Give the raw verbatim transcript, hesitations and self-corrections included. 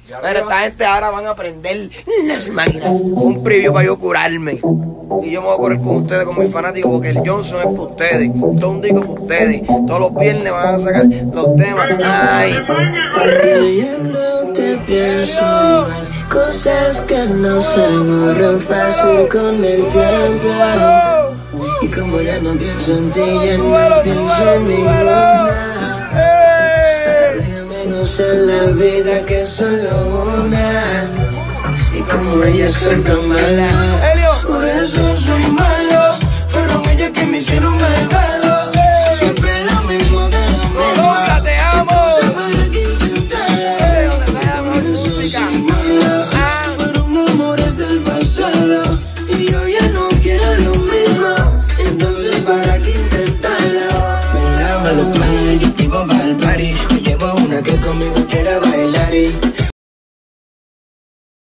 Pero esta gente ahora van a aprender las máquinas. Un preview para yo curarme. Y yo me voy a correr con ustedes, con mis fanáticos, porque el Johnson es para ustedes. Todo un disco para ustedes. Todos los viernes van a sacar los temas. Ay. Que ya no te pienso igual. Cosas que no se borran fácil con el tiempo. Y como ya no pienso en ti, ya no pienso en ninguna. Gozar la vida que es solo una. Y como ellas son tan malas, por eso son malos. Fueron ellas que me hicieron malvado. Siempre lo mismo de lo mismo. Te amo. Entonces para que intentarla. Por eso son malos. Fueron amores del pasado. Y yo ya no quiero lo mismo. Entonces para que intentarla. Me llama los planes, yo te iba para el party. Que conmigo quiera